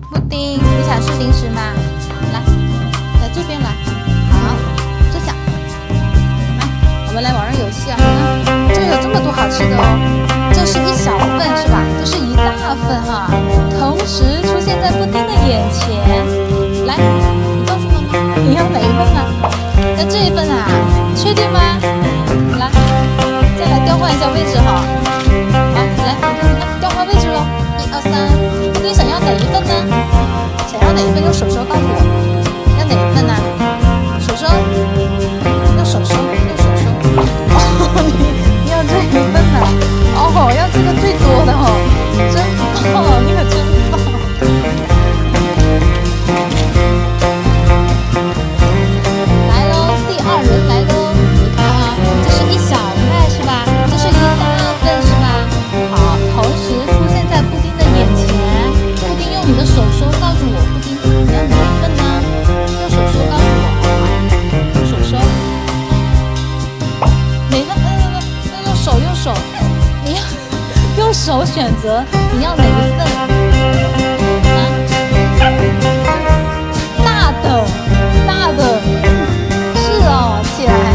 布丁，你想吃零食吗？来这边来。好，坐下。来，我们来玩游戏啊。这有这么多好吃的哦。这是一小份是吧？这是一大份哈，同时出现在布丁的眼前。来，你告诉妈妈，你要哪一份啊？要这一份啊？确定吗？来，再来调换一下位置哈。好，来，你看调换位置喽。1、2、3，布丁想要哪一份呢？想要哪一份？用手手告诉我，要哪一份呢？手手，用手手，用手手。哦，你要这一份呢？哦，要这个最多的哦，真棒，你可真棒。来喽，第二轮来喽。你看啊，这是一小块是吧？这是一大份是吧？好，同时出现在布丁的眼前。布丁用你的手手告诉我，布丁你要哪一份呢？用手手告诉我，好吗？用手手。哪份？用手，你要用手选择你要哪一份啊？大的，是哦，起来。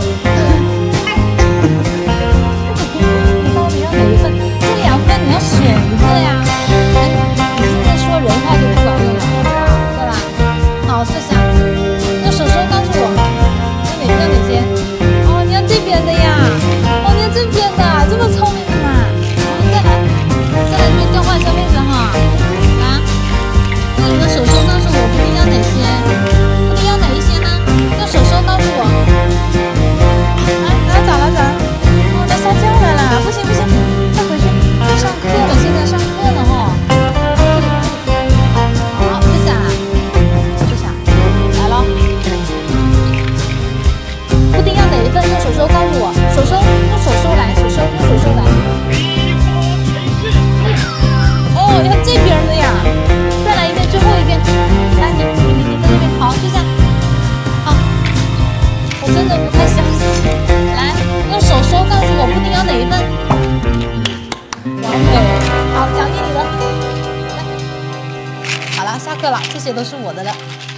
你到底要哪一份？这2份你要选一个呀。哎，你现在说人话就不管用了，对吧？好，坐下，用手手告诉我，要哪些？哦，你要这边的呀。哦，你要这边的，这么聪明的嘛。再来就调换一下位置哈。啊，用你的手手告诉我，布丁要哪些？布丁要哪一些呢？用手手告诉我。啊，咋了？哦，他撒娇来了，不行，再回去上课了，现在上课呢哈。好，坐下，来喽。布丁要哪一份？用手手告诉我，手手用手手来，用手手来。哦，要这边的呀！再来一遍，最后一遍。来，你在那边，好，坐下。好，我真的不太相信。来，用手手告诉我，布丁要哪一份？完美，好，奖励你了。来，好了，下课了，这些都是我的了。